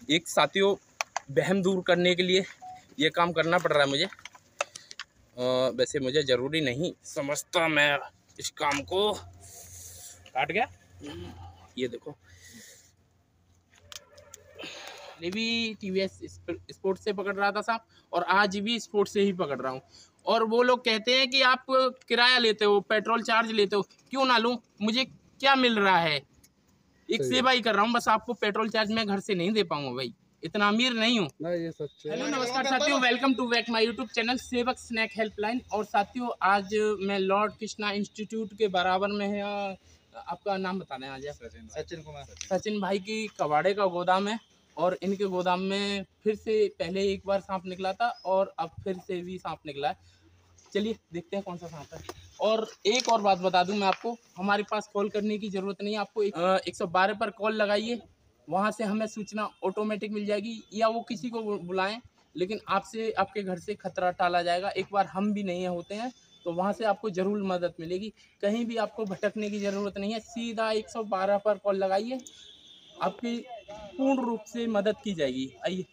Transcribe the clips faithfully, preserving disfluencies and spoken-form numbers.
एक साथियों वहम दूर करने के लिए ये काम करना पड़ रहा है मुझे। आ, वैसे मुझे ज़रूरी नहीं समझता मैं इस काम को। काट गया ये देखो, ये भी टीवीएस स्पोर्ट से पकड़ रहा था साहब, और आज भी स्पोर्ट से ही पकड़ रहा हूँ। और वो लोग कहते हैं कि आप किराया लेते हो, पेट्रोल चार्ज लेते हो, क्यों ना लूँ, मुझे क्या मिल रहा है, एक सेवा ही कर रहा हूँ बस। आपको पेट्रोल चार्ज मैं घर से नहीं दे पाऊंगा भाई, इतना अमीर नहीं हूँ। ये सच है। हेलो नमस्कार साथियों, welcome to back my YouTube channel Sevak snake helpline. और साथियों आज मैं लॉर्ड कृष्णा इंस्टीट्यूट के बराबर में है, आपका नाम बताना है आज? सचिन कुमार। सचिन भाई की कबाड़े का गोदाम है, और इनके गोदाम में फिर से पहले एक बार सांप निकला था और अब फिर से भी सांप निकला है। चलिए देखते हैं कौन सा सांप है। और एक और बात बता दूं मैं आपको, हमारे पास कॉल करने की ज़रूरत नहीं है आपको। एक सौ बारह पर कॉल लगाइए, वहां से हमें सूचना ऑटोमेटिक मिल जाएगी, या वो किसी को बुलाएं, लेकिन आपसे आपके घर से खतरा टाला जाएगा। एक बार हम भी नहीं होते हैं तो वहां से आपको ज़रूर मदद मिलेगी। कहीं भी आपको भटकने की ज़रूरत नहीं है, सीधा एक सौ बारह पर कॉल लगाइए, आपकी पूर्ण रूप से मदद की जाएगी। आइए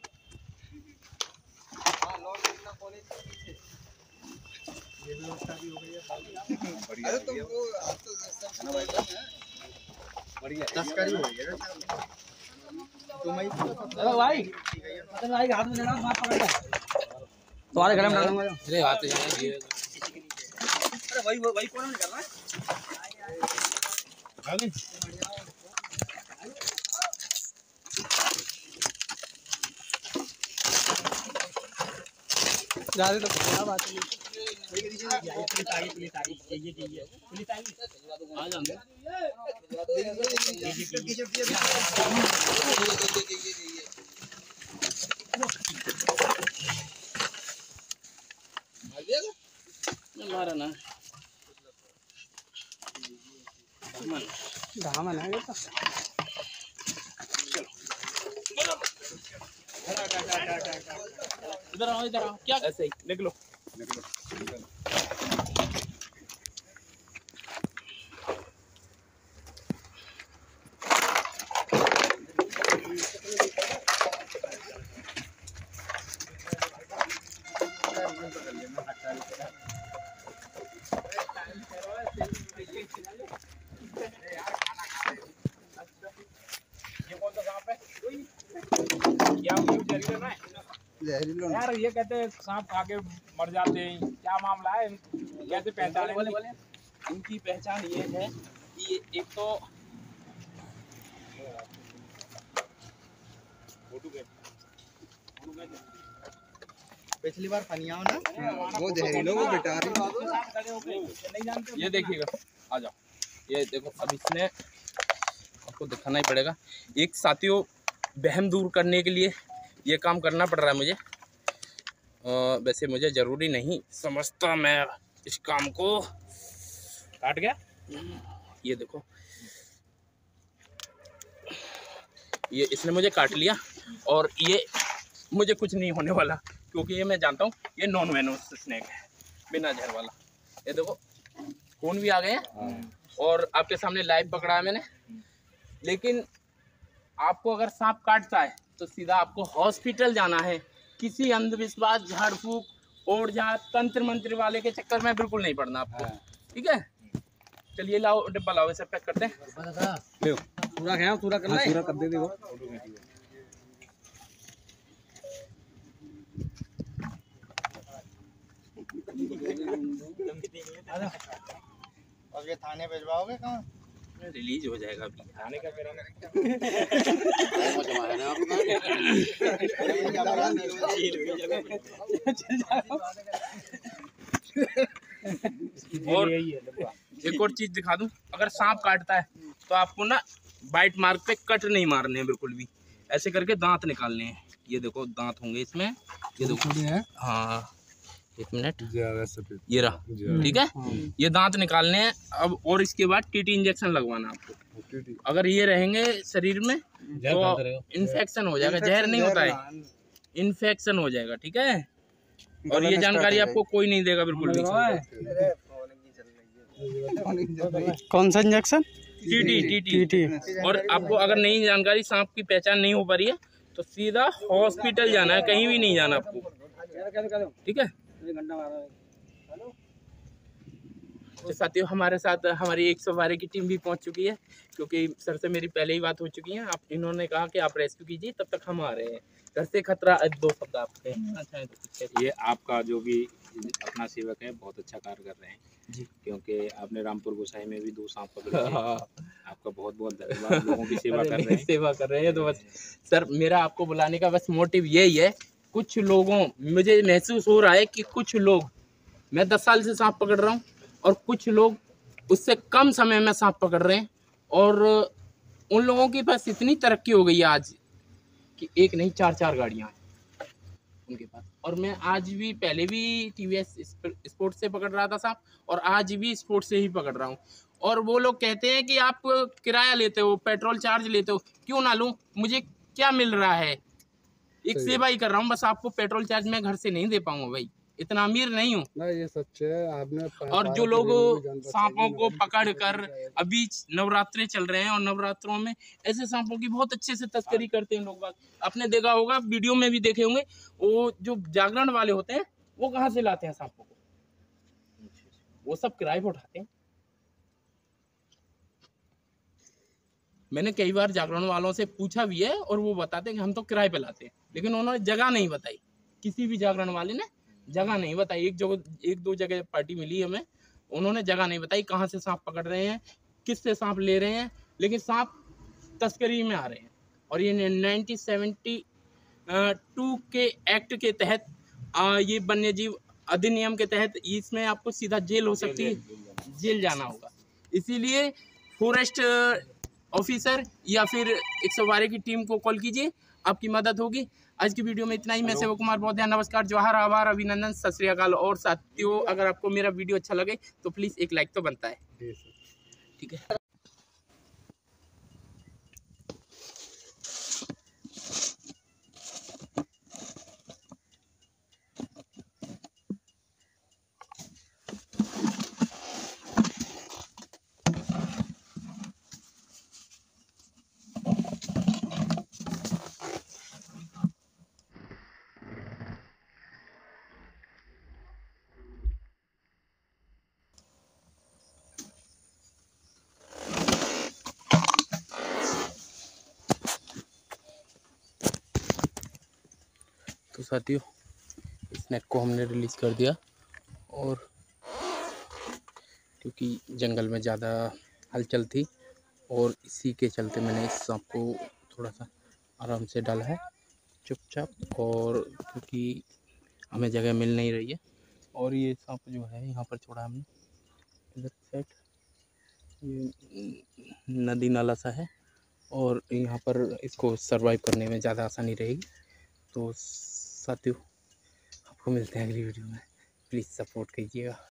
ये व्यवस्था भी हो गई है। अरे तो वो बढ़िया तस्करी हो गई है तो मैं हेलो भाई, मतलब भाई हाथ में लेना, हाथ पकड़ ले तुम्हारे घर में डालूंगा। अरे हाथ जाए, अरे भाई भाई कौन नहीं कर रहा है आगे जा रहे तो क्या बात है। आ जाएंगे। मारा ना धामन है ये तो। इधर आओ, इधर आओ, क्या ऐसे ही निकलो। ये कौन सा सांप है? क्या जहरीला ना है? जहरीला यार ये कहते हैं सांप खा के मर जाते हैं, क्या मामला है, कैसे पहचाने? बोले बोले इनकी पहचान ये है कि ये एक तो पिछली बार पनियाओ ना वो जहरीलो वो बेटा ये देखिएगा, आ जाओ, ये देखो। अब इसने आपको दिखाना ही पड़ेगा। एक साथियों वहम दूर करने के लिए ये काम करना पड़ रहा है मुझे। आ, वैसे मुझे ज़रूरी नहीं समझता मैं इस काम को। काट गया ये देखो, ये इसने मुझे काट लिया, और ये मुझे कुछ नहीं होने वाला, क्योंकि ये मैं जानता हूँ ये नॉन वेनोस स्नेक है, बिना जहर वाला। ये देखो खून भी आ गए हैं, और आपके सामने लाइव पकड़ा है मैंने। लेकिन आपको अगर सांप काटता है तो सीधा आपको हॉस्पिटल जाना है। किसी अंधविश्वास, झाड़ फूक और जहाँ तंत्र मंत्र वाले के चक्कर में बिल्कुल नहीं पड़ना आपको, ठीक है? चलिए लाओ डिब्बा लाओ, इसे पैक करते हैं। ले पूरा क्या पूरा कर ले, पूरा कर दे देखो। अब ये थाने भिजवाओगे कहाँ? रिलीज हो जाएगा अभी। खाने का मेरा और एक और चीज दिखा दूं, अगर सांप काटता है तो आपको ना बाइट मार्क पे कट नहीं मारने हैं बिल्कुल भी, ऐसे करके दांत निकालने हैं। ये देखो दांत होंगे इसमें, ये देखो। हाँ एक मिनट, ये रहा, ठीक है? ये दांत निकालने हैं अब, और इसके बाद टीटी इंजेक्शन लगवाना आपको। अगर ये रहेंगे शरीर में तो इन्फेक्शन हो जाएगा, जहर नहीं होता है, इन्फेक्शन हो जाएगा, ठीक है? और ये जानकारी आपको कोई नहीं देगा बिल्कुल भी। कौन सा इंजेक्शन? TT TT. और आपको अगर नई जानकारी सांप की पहचान नहीं हो पा रही है तो सीधा हॉस्पिटल जाना है, कहीं भी नहीं जाना आपको, ठीक है। तो साथियों हमारे साथ हमारी एक सौ बारह की टीम भी पहुंच चुकी है, क्योंकि सर से मेरी पहले ही बात हो चुकी है। आप इन्होंने कहा कि आप रेस्क्यू कीजिए, तब तक हम आ रहे हैं। घर से खतरा, दो शब्द आपके अच्छा है। ये आपका जो भी अपना सेवक है बहुत अच्छा कार्य कर रहे हैं जी, क्योंकि आपने रामपुर गोसाई में भी दो सांप पकड़े थे। हाँ। आपका बहुत बहुत धन्यवाद, लोगों की सेवा अरे कर नहीं, रहे हैं। सेवा कर रहे हैं तो बस सर मेरा आपको बुलाने का बस मोटिव यही है। कुछ लोगों, मुझे महसूस हो रहा है कि कुछ लोग, मैं दस साल से सांप पकड़ रहा हूँ और कुछ लोग उससे कम समय में सांप पकड़ रहे हैं, और उन लोगों के पास इतनी तरक्की हो गई है आज कि एक नहीं चार चार गाड़ियाँ हैं उनके पास। और मैं आज भी, पहले भी टीवीएस स्पोर्ट से पकड़ रहा था सांप, और आज भी स्पोर्ट से ही पकड़ रहा हूँ। और वो लोग कहते हैं कि आप किराया लेते हो, पेट्रोल चार्ज लेते हो, क्यों ना लूँ, मुझे क्या मिल रहा है, एक सेवा ही कर रहा हूँ बस। आपको पेट्रोल चार्ज मैं घर से नहीं दे पाऊंगा भाई, इतना अमीर नहीं हूँ। नहीं ये सच है, आपने और जो लोग सांपों को पकड़ कर, अभी नवरात्रे चल रहे हैं और नवरात्रों में ऐसे सांपों की बहुत अच्छे से तस्करी करते हैं लोग बाग। आपने देखा होगा, वीडियो में भी देखे होंगे, वो जो जागरण वाले होते हैं वो कहाँ से लाते हैं सांपों को, वो सब किराए पर उठाते हैं। मैंने कई बार जागरण वालों से पूछा भी है और वो बताते हैं कि हम तो किराए पे लाते हैं, लेकिन उन्होंने जगह नहीं बताई। किसी भी जागरण वाले ने जगह नहीं बताई। एक जगह, एक दो जगह पार्टी मिली हमें, उन्होंने जगह नहीं बताई कहाँ से सांप पकड़ रहे हैं, किससे सांप ले रहे हैं, लेकिन सांप तस्करी में आ रहे हैं। और ये नाइनटीन सेवेंटी टू के एक्ट के तहत, आ, ये वन्य जीव अधिनियम के तहत इसमें आपको सीधा जेल हो सकती है, जेल जाना होगा। इसीलिए फॉरेस्ट ऑफिसर या फिर एक सौ बारह की टीम को कॉल कीजिए, आपकी मदद होगी। आज की वीडियो में इतना ही। मैं सेवक कुमार बौद्ध, नमस्कार, जोहार, आभार, अभिनंदन, सत श्री अकाल। और साथियों अगर आपको मेरा वीडियो अच्छा लगे तो प्लीज़ एक लाइक तो बनता है, ठीक है। तो साथियों इस नेट को हमने रिलीज़ कर दिया, और क्योंकि जंगल में ज़्यादा हलचल थी और इसी के चलते मैंने इस सांप को थोड़ा सा आराम से डाला है चुपचाप, और क्योंकि हमें जगह मिल नहीं रही है। और ये सांप जो है यहाँ पर छोड़ा हमने इधर साइड, ये नदी नाला सा है और यहाँ पर इसको सरवाइव करने में ज़्यादा आसानी रहेगी। तो साथियों आपको मिलते हैं अगली वीडियो में, प्लीज़ सपोर्ट कीजिएगा।